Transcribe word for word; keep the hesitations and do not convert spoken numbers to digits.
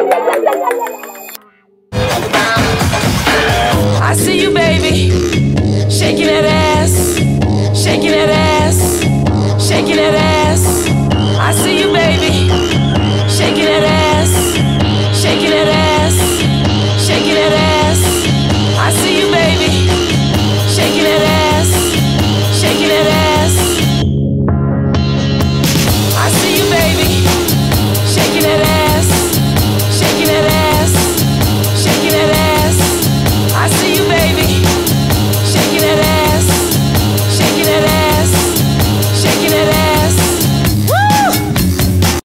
I see you, baby, shaking that ass, shaking that ass, shaking that ass. I see you,